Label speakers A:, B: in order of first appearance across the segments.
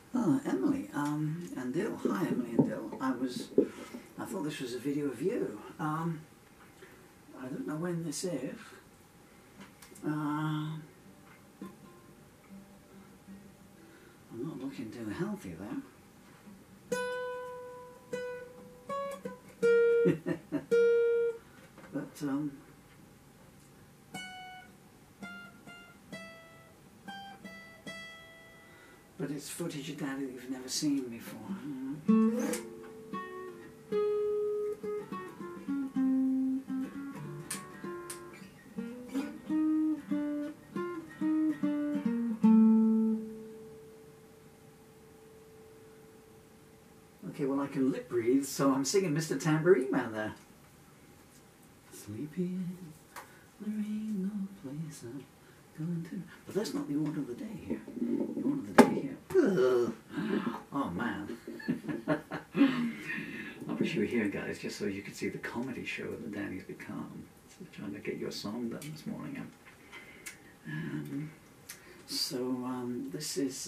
A: Emily and Dill. Hi, Emily and Dill. I thought this was a video of you. I don't know when this is. I'm not looking too healthy there. But it's footage of Daddy that you've never seen before. Okay, well I can lip breathe, so I'm singing Mr. Tambourine Man there. Sleeping, there ain't no place I'm going to. But that's not the order of the day here. The order of the day here. Ugh. Oh man. I wish you were here, guys, just so you could see the comedy show that Danny's become. So trying to get your song done this morning. This is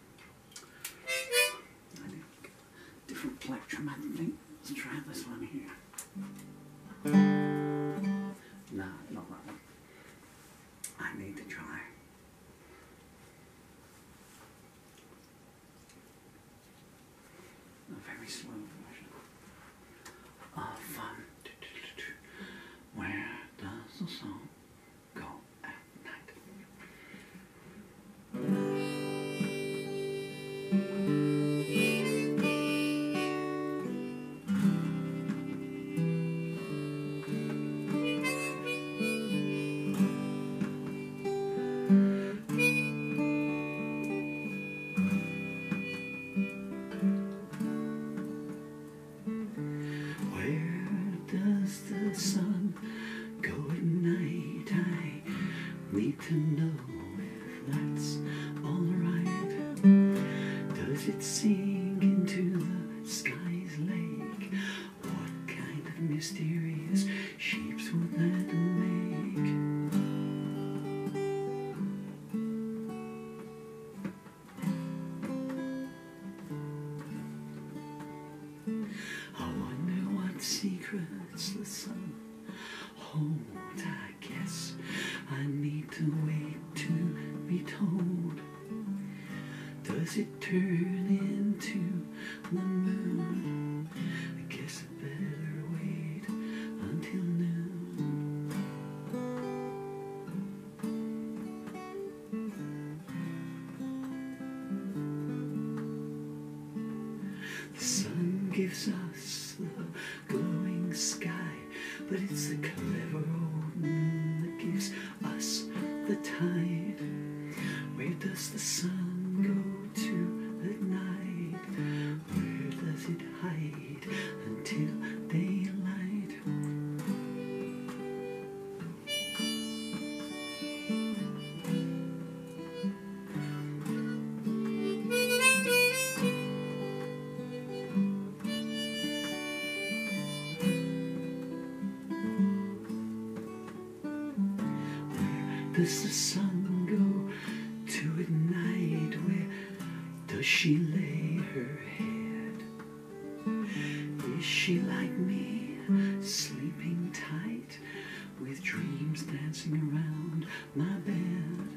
A: different plectrum, I think. Let's try this one here. No, not that one. I need to try. A very slow version of Where Does the Song Go at Night? The sun go at night. I need to know if that's alright. Does it sink into the sky's lake? What kind of mysterious shapes would that make? I wonder what secrets the sun hold. I guess I need to wait to be told. Does it turn into the moon? I guess I better wait until noon. The sun gives us the glowing sky, but it's the clever old moon that gives us the tide. Where does the sun go to at night? Where does it hide until daylight? Does the sun go to at night? Where does she lay her head? Is she like me, sleeping tight, with dreams dancing around my bed?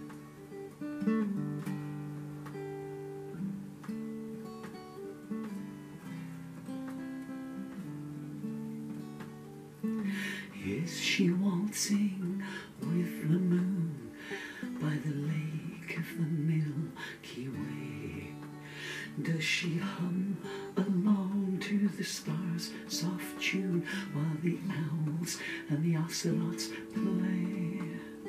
A: Is she waltzing with the moon by the lake of the Milky Way? Does she hum along to the stars' soft tune while the owls and the ocelots play?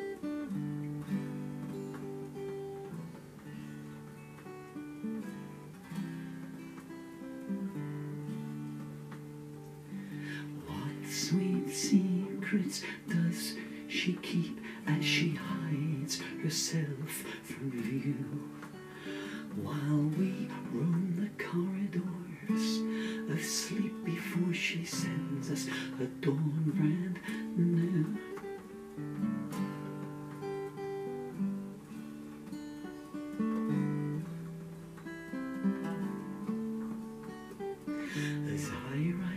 A: What sweet secrets does she keep as she hides herself from view, while we roam the corridors of sleep before she sends us a dawn brand new?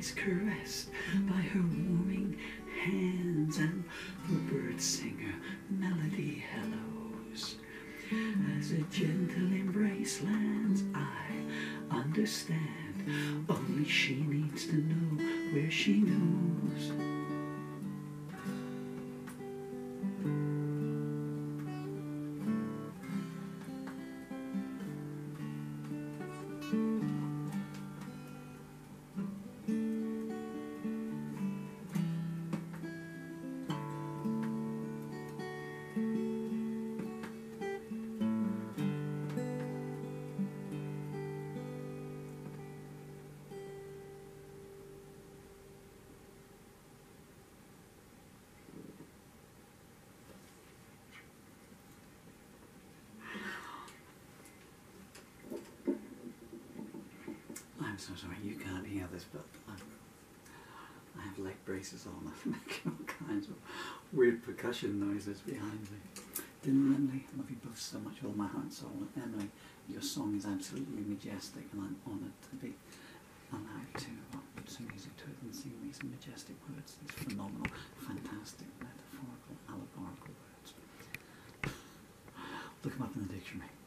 A: eyes caressed by her warming hands, and the bird singer melody hellos. As a gentle embrace lands, I understand. Only she needs to know where she knows. I'm so sorry, you can't hear this, but I have leg braces on and making all kinds of weird percussion noises behind me. Dylan and Emily, I love you both so much with all my heart and soul. And Emily, your song is absolutely majestic, and I'm honoured to be allowed to sing music to it and sing these majestic words, these phenomenal, fantastic, metaphorical, allegorical words. Look them up in the dictionary.